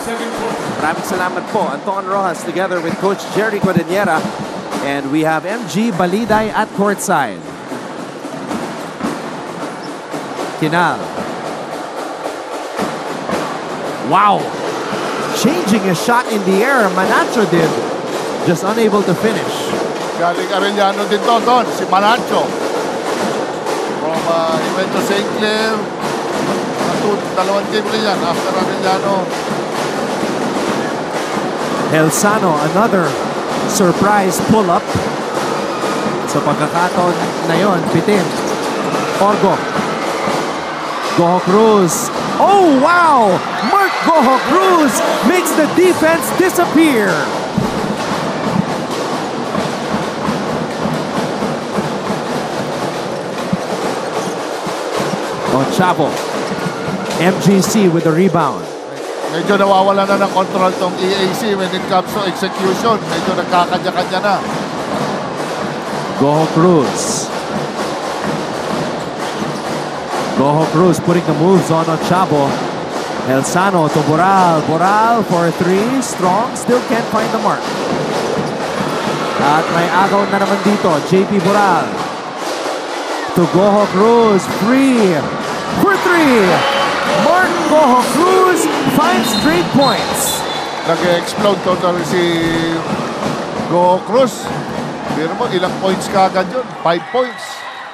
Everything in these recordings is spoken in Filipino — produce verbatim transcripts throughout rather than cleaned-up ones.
Maraming salamat po. Anton Rojas together with Coach Jerry Cordillera. And we have M G Baliday at courtside. Kinal. Wow! Changing a shot in the air. Manacho did. Just unable to finish. Galing Arellano din to, Don. Si Manacho. From uh, he went to Saint Clair. Dalawang game rin yan after Arellano. Helsano, another surprise pull-up. Sa pagkakataon na yon, bitin. Orgo. Goho Cruz. Oh, wow! Mark Goho Cruz makes the defense disappear. Ochavo. M G C with the rebound. Medyo nawawala na ng control tong E A C when it comes to execution. Medyo nagkakanya-kanya na. Goho Cruz. Goho Cruz putting the moves on Ochavo. Helsano to Boral. Boral for three. Strong. Still can't find the mark. At may agaw na naman dito. J P Boral. To Goho Cruz. Free. For three. Mark Goho Cruz finds straight points. Nag-explode total si Goho Cruz. Pero mo, ilang points kagad yun? Five points.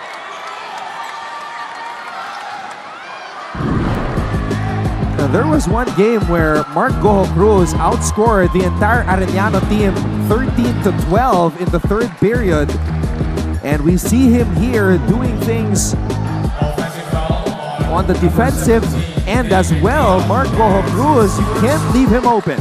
Now, there was one game where Mark Goho Cruz outscored the entire Arellano team thirteen to twelve in the third period. And we see him here doing things on the defensive end as well. Mark Goho Cruz, you can't leave him open.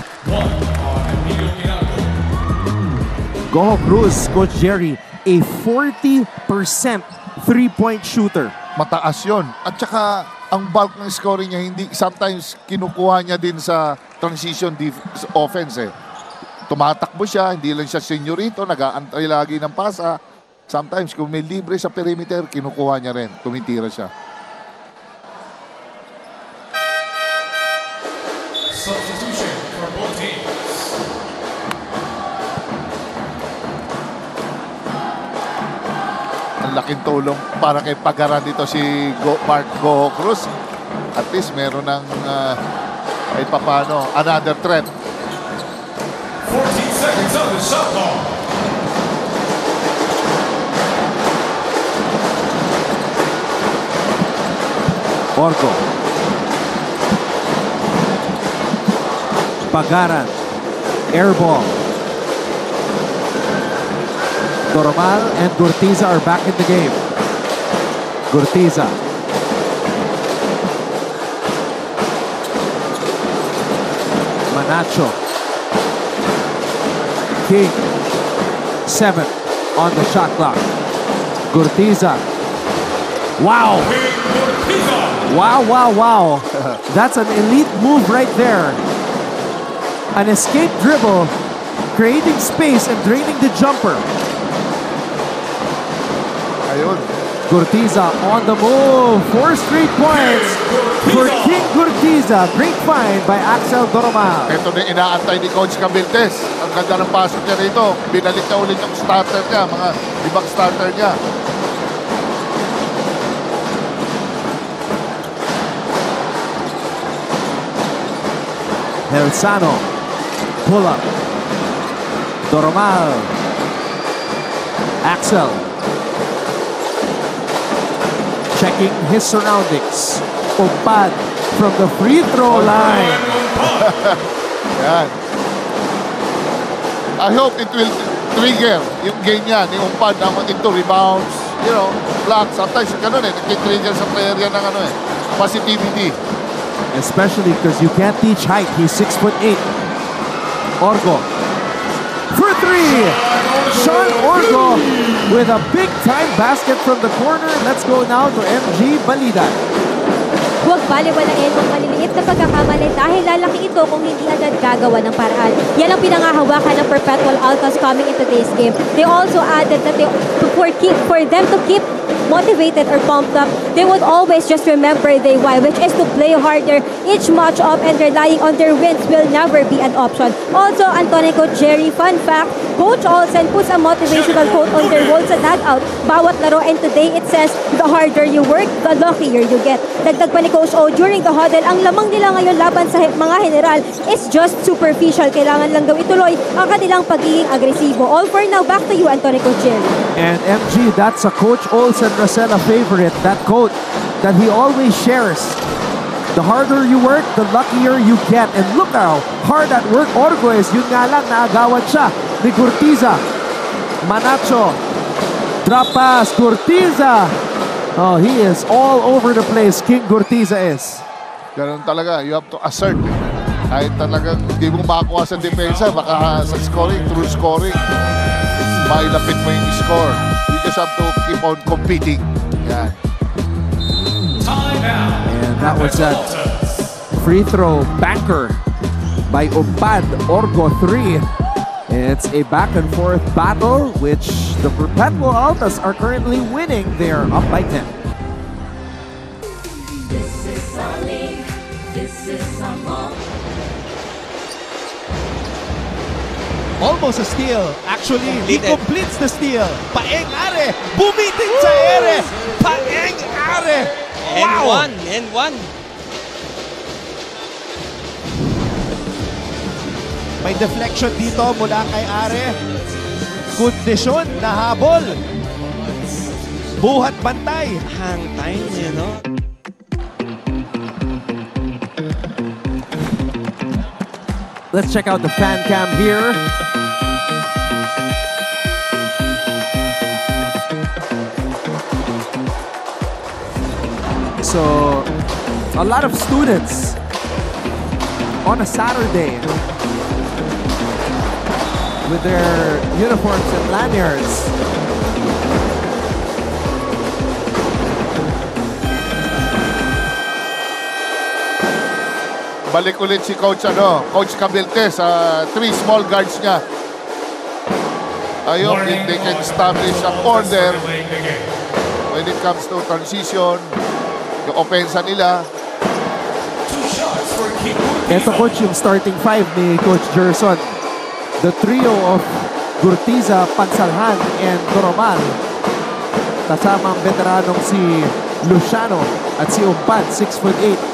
Goho Cruz, Coach Jerry, a forty percent three-point shooter. Mataas yun. At saka, ang bulk ng scoring niya, hindi, sometimes kinukuha niya din sa transition offense eh. Tumatakbo siya, hindi lang siya senyorito, nag-aantay lagi ng pasa. Sometimes, kung may libre sa perimeter, kinukuha niya rin, tumitira siya. Substitution for both teams. Ang laking tulong para kay Pagaran dito si Go, Mark Goho Cruz. At least meron ng uh, ay papano, another threat. fourteen seconds on the shot clock. Orgo. Pagaran. Air ball. Doromal and Gurtiza are back in the game. Gurtiza. Manacho. King. Seven on the shot clock. Gurtiza. Wow. Wow, wow, wow. That's an elite move right there. An escape dribble, creating space and draining the jumper. Ayun. Gurtiza on the move. Four straight points for King Gurtiza. Great find by Axel Doromal. Ito na inaantay ni Coach Cambiltes. Ang ganda ng pasok niya rito. Binalik na ulit yung starter niya, mga ibang starter niya. Helsano. Pull up. Doromal. Axel. Checking his surroundings. Umpad from the free throw line. Yan. I hope it will trigger yung game niya ni Umpad na into rebounds, you know, blocks. Sometimes ganun eh, nag-trigger sa player yan ng ano eh, positivity. Especially because you can't teach height. He's six foot eight. Orgo. For three! Sean Orgo with a big-time basket from the corner. Let's go now to M G Baliday. Huwag baliwalain ang maliliit na pagkakamali dahil lalaki ito kung hindi agad gagawa ng paraan. Yan ang pinangahawakan ng Perpetual Altos coming into today's game. They also added that they, for, keep, for them to keep motivated or pumped up, they would always just remember their why, which is to play harder each match up, and relying on their wins will never be an option. Also, Antonio Coach Jerry, fun fact, Coach Olsen puts a motivational quote on their wall sa dugout bawat laro, and today it says, the harder you work, the luckier you get. Dagdag pa ni Coach O, during the huddle, ang lamang nila ngayon laban sa mga general is just superficial. Kailangan lang daw ituloy ang kanilang pagiging agresibo. All for now, back to you, Antonio Coach Jerry. And M G, that's a Coach Olsen Rosella favorite, that quote that he always shares. The harder you work, the luckier you get. And look how hard at work Orguez. Yun nga lang, naagawan siya ni Gurtiza. Manacho. Drop pass, Gurtiza. Oh, he is all over the place. King Gurtiza is. Ganun talaga. You have to assert. Eh. Kahit talagang hindi mo makakuha sa depensa, baka sa scoring, through scoring, mailapit mo yung score. You just have to keep on competing. Yan. And that was that free throw banker by Umpad Orgo three. It's a back and forth battle, which the Perpetual Altas are currently winning. They are up by ten. This is our league. This is our moment. Almost a steal. Actually, he completes the steal. Paeng Are, bumitin sa ere. Paeng Are. And Wow. one, and one. May deflection dito mula kay Are. Kondisyon na habol. Buhat bantay. Hang time, you know. Let's check out the fan cam here. So, a lot of students on a Saturday with their uniforms and lanyards. Balik ulit si Coach, ano, Coach Cabilte sa three small guards niya. Ayun, if they can establish an order when it comes to transition, yung opensa nila. Ito, Coach, yung starting five ni Coach Gerson. The trio of Gurtiza, Pansalhan, and Doromal. Kasama ang veteranong si Luciano at si Umpad, six foot eight.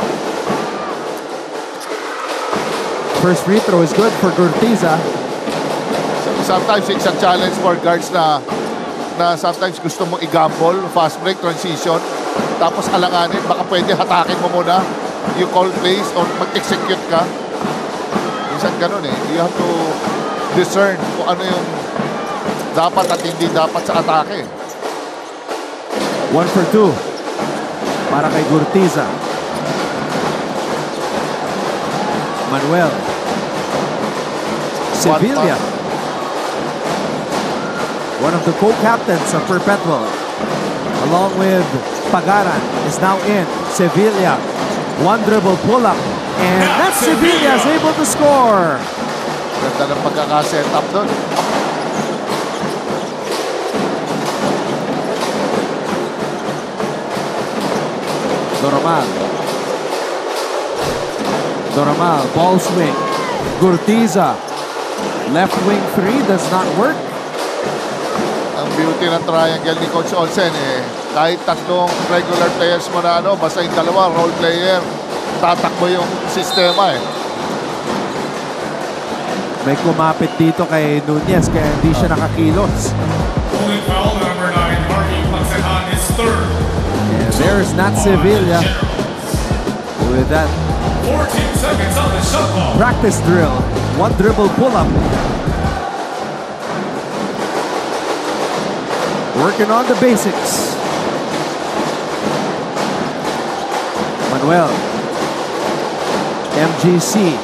First free throw is good for Gurtiza. Sometimes it's a challenge for guards na na sometimes gusto mong i-gamble, fast break, transition, tapos alanganin, baka pwede hatakin mo muna yung call plays or mag-execute ka. Minsan ganun eh. You have to discern kung ano yung dapat at hindi dapat sa atake. One for two para kay Gurtiza. Manuel. Sevilla. One of the co-captains of Perpetual, along with Pagaran, is now in. Sevilla. One dribble pull-up. And that's Sevilla is able to score. Ganda ng pagkaka-set up doon. Doromal. Doromal, ball swing. Gurtiza. Left wing three does not work. Ang beauty ng triangle ni Coach Olsen eh, kahit tatlong regular players mo na ano, basta yung dalawa, role player, tatakbo yung sistema eh. May kumapit dito kay Nunez kaya hindi siya nakakilos. Only foul number nine, Marky Pansalhan is third. And there's Nat Sevilla with that fourteen seconds on the shot clock. practice drill. One dribble pull-up. Working on the basics. Manuel. M G C.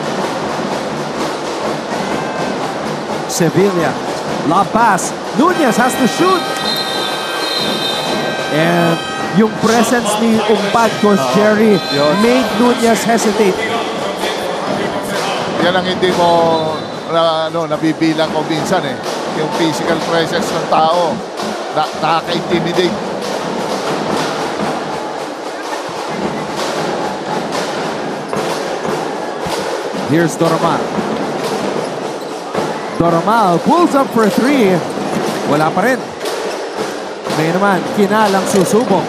Sevilla. Lob pass. Nunez has to shoot. And yung presence ni Umpad, Coach Jerry, made Nunez hesitate. Yan ang hindi mo na, ano, nabibilang ko minsan eh. Yung physical presence ng tao na nakaka-intimidate. Here's Doromal. Doromal pulls up for three. Wala pa rin. Ngayon naman, Kinal ang susubok.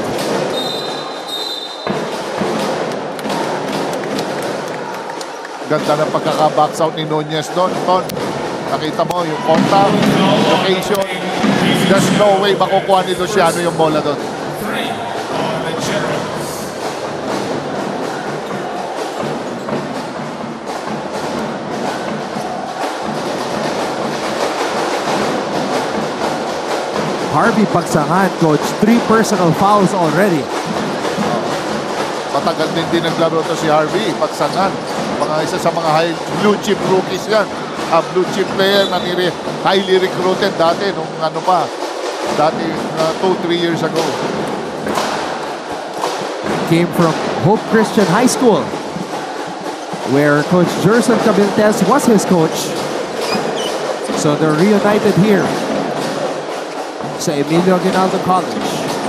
Ganda ng pagkaka-box out ni Nunez doon. Ton, nakita mo yung contact, location. There's no way makukuha ni Luciano yung bola doon. Three on the Generals. Harvey Pagsangan, coach. Three personal fouls already. Matagal din din naglaro to si Harvey Pagsangan. Mga isa sa mga high blue chip rookies yan. A blue chip player na nire, highly recruited dati nung ano pa. Dati uh, two, three years ago. Came from Hope Christian High School, where Coach Jerson Cabiltes was his coach. So they're reunited here sa Emilio Aguinaldo College.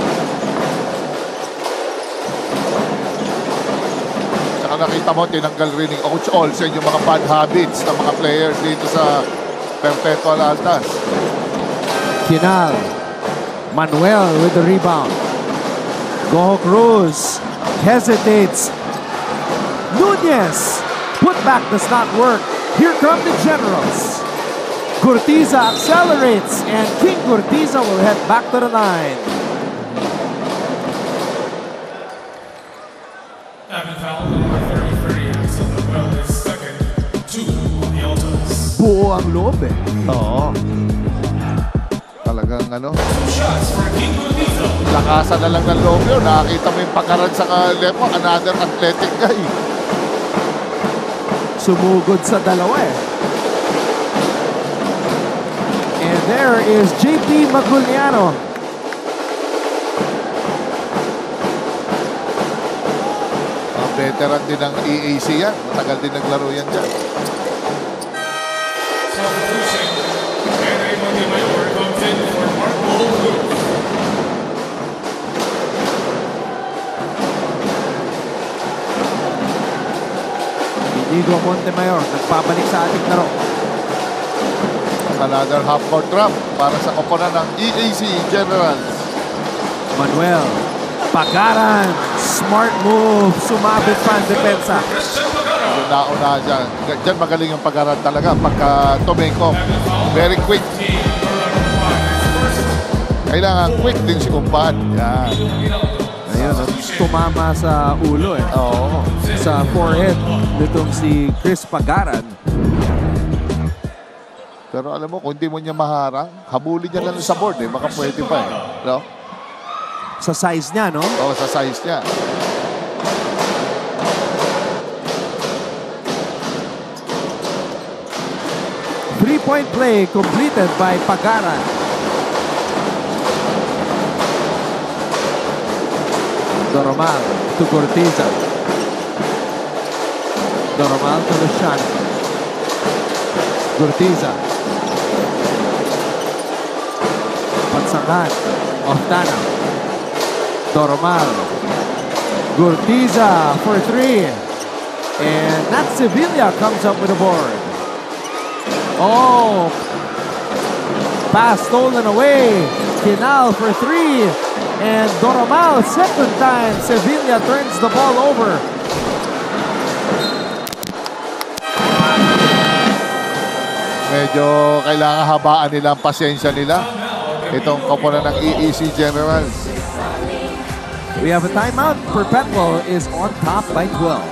Saka nakita mo, tinanggal rin ni Coach Olsen yung mga bad habits ng mga players dito sa Perpetual Altas. Kinal. Manuel with the rebound. Goho Cruz hesitates. Nunez. Put back does not work. Here come the Generals. Gurtiza accelerates, and King Gurtiza will head back to the line. Having fouled number thirty-three, Axel Manuel is second. Two on the Altas. Buo ang loob eh. Oo. Talagang ano, Two shots for King Gurtiza. lakasan na lang ng loob yun. Nakakita mo yung pagkaran sa kalepo, another athletic guy. Sumugod sa dalawa eh. And there is J P Maguliano. Ang veteran din ng E A C yan. Matagal din naglaro yan dyan. Substitution. Henry Montemayor comes in for Mark Bolu. Inigo Montemayor nagpabalik sa ating laro. Another half-court drop para sa koponan ng E A C Generals. Manuel Pagaran, smart move, sumabit pa ang depensa. Christian Pagara. Yung nauna dyan. Dyan magaling yung pagkaran talaga pagka tumeko. Very quick. Team number five is first. Kailangan quick din si Kumpan. Yan. Ayun, no, tumama sa ulo eh. Oo. Sa forehead nitong si Chris Pagaran. Pero alam mo, kung hindi mo niya maharang, habulin niya lang sa board eh. Baka pwede pa eh. No? Sa size niya, no? Oo, sa size niya. Three-point play completed by Pagaran. Doromal to Gurtiza. Doromal to Luciano. Gurtiza. Pagsangan. Oftana. Doromal. Gurtiza for three. And Nat Sevilla comes up with a board. Oh. Pass stolen away. Kinal for three. And Doromal, second time, Sevilla turns the ball over. Medyo kailangan habaan nila ang pasensya nila. Itong koponan ng E A C Generals. We have a timeout. Perpetual is on top by twelve.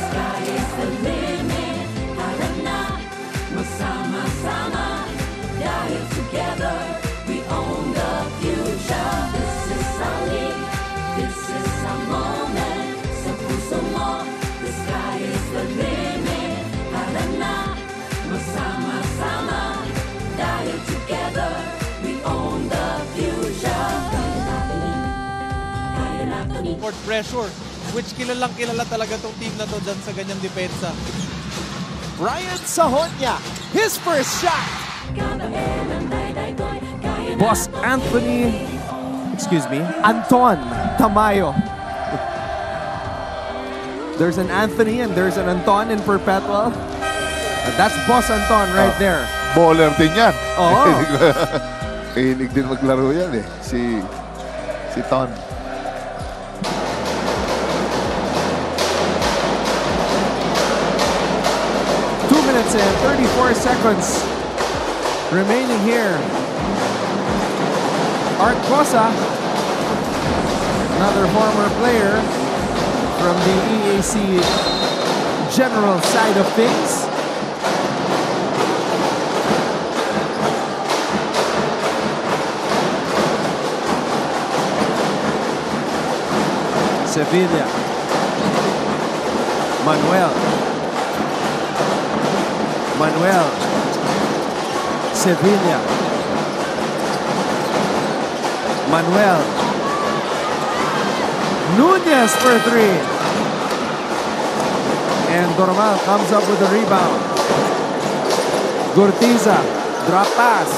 Court pressure, which kilalang kilala talaga tong team na to dyan sa ganyang depensa. Ryan Sahonia, his first shot. Boss Anthony, excuse me, Anton Tamayo. There's an Anthony and there's an Anton in Perpetual. And that's Boss Anton right Ah. there. Bowler din yan. Oo. Hilig din maglaro yan eh. Si, si Ton. Two minutes and thirty-four seconds remaining here. Art Cosa, another former player from the E A C general side of things. Sevilla. Manuel. Manuel. Sevilla. Manuel. Nunez for three. And Dormal comes up with a rebound. Gurtiza. Drop pass.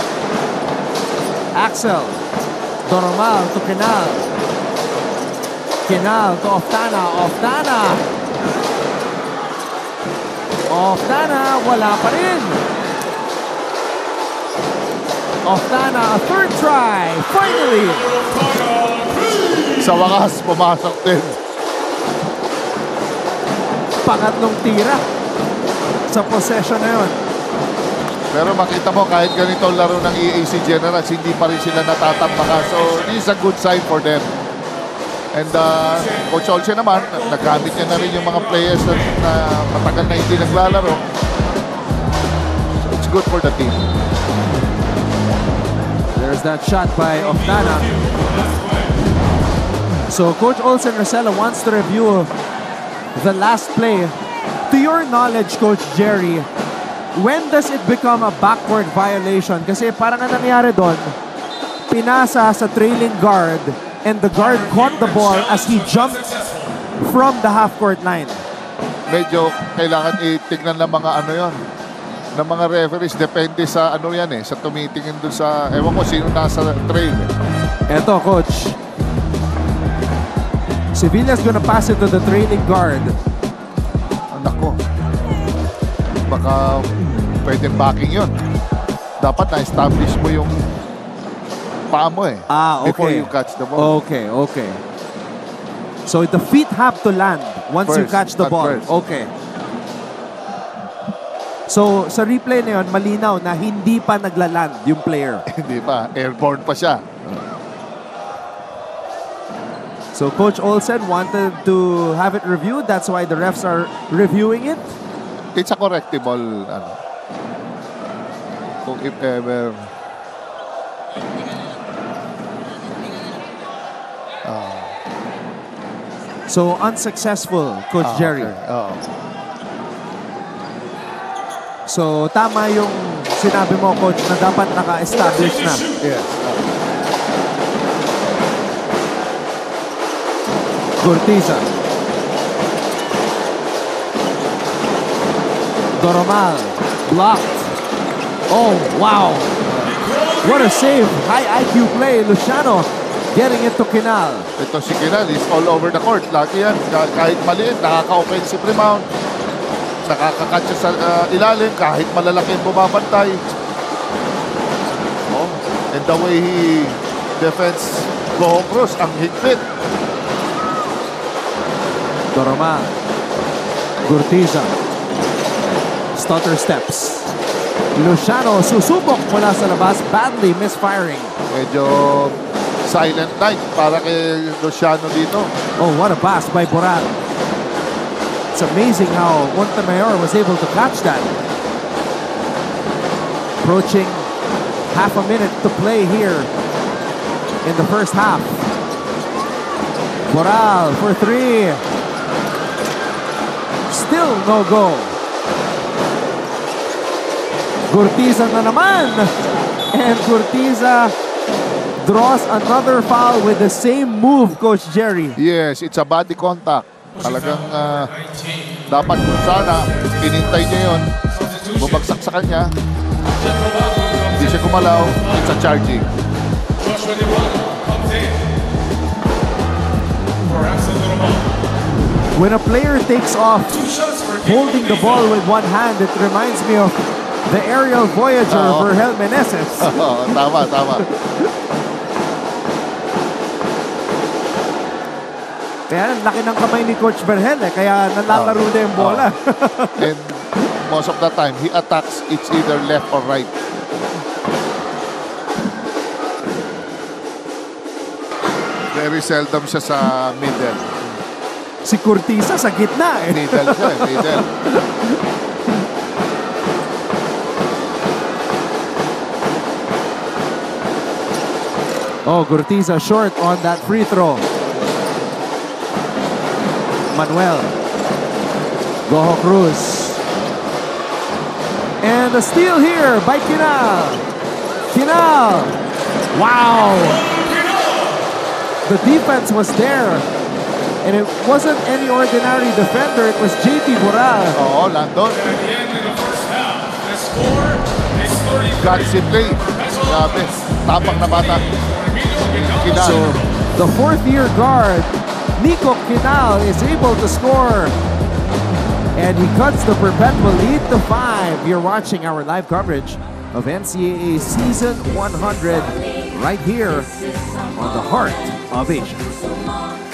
Axel. Dormal to Kenal. Kenal to Oftana. Oftana. Oftana. Wala pa rin. Oftana, a third try. Finally. Sa wakas, pumasok din. Pangatlong tira sa possession na yun. Pero makita mo, kahit ganito ang laro ng E A C Generals, hindi pa rin sila natatambakan. So, this is a good sign for them. And uh, Coach Olsen naman, nagamit niya na rin yung mga players na, na matagal na hindi naglalaro. So, it's good for the team. There's that shot by Oftana. So Coach Olsen Rosella wants to review the last play. To your knowledge, Coach Jerry, when does it become a backward violation? Kasi parang ang nangyari doon, pinasa sa trailing guard and the guard caught the ball as he jumped from the half-court line. Medyo kailangan itignan ng mga ano yon, ng mga referees. Depende sa ano yan eh, sa tumitingin doon sa, ewan ko sino nasa trail eh. Eto, Coach. Sevilla's gonna pass it to the trailing guard. Anak ko. Baka pwedeng backing yun. Dapat na-establish mo yung paa mo eh. Ah, okay. Before you catch the ball. Okay, okay. So the feet have to land once you First, catch the at ball. first. Okay. So sa replay na yun, malinaw na hindi pa naglaland yung player. Hindi pa. Airborne pa siya. So Coach Olsen wanted to have it reviewed. That's why the refs are reviewing it. It's a correctable ano. Kung if ever So unsuccessful, Coach ah, Jerry. okay. Oo. So tama yung sinabi mo, Coach, na dapat naka-establish na. Yes. Oo. Gurtiza. Doromal. Blocked. Oh, wow. What a save. High I Q play. Luciano getting it to Kinal. Ito si Kinal is all over the court. Lagi yan. Kahit maliit, nakaka-offensive rebound. Nakakakatcha sa uh, ilalim kahit malalaki ang bumabantay. Oh, and the way he defends Go Cruz, ang higpit. Doromal. Gurtiza. Stutter steps. Luciano susubok mula sa labas. Badly misfiring. Medyo silent night para kay Luciano dito. Oh, what a pass by Boral. It's amazing how Montemayor was able to catch that. Approaching half a minute to play here in the first half. Boral for three. Still no go. Gurtiza na naman. And Gurtiza draws another foul with the same move, Coach Jerry. Yes, it's a body contact. Talagang uh, dapat kung sana pinintay niya yun, bumagsak sa kanya, hindi siya kumalaw, it's a charging. Plus twenty-one comes in for Axel Doromal. When a player takes off holding the ball with one hand, it reminds me of the aerial voyager, Oo. Vergel Meneses. Oo, tama, tama. Kaya ang laki ng kamay ni Coach Vergel eh, kaya nalalaro na yung bola. And most of the time, he attacks it's either left or right. Very seldom siya sa middle. Si Curtiza sa gitna eh. Middle siya, eh, middle. Oh, Curtiza short on that free throw. Manuel. Goho Cruz. And a steal here by Kinal. Kinal. Wow. The defense was there. And it wasn't any ordinary defender. It was J T Boral. Oo, Landon. At the end of the first half, the score is thirty-three. Gutsy play. Grabe. Tapak na bata. Kinal. So, the fourth-year guard, Nico Kinal, is able to score. And he cuts the perpetual lead to five. You're watching our live coverage of N C A A Season one hundred right here on the Heart of Asia.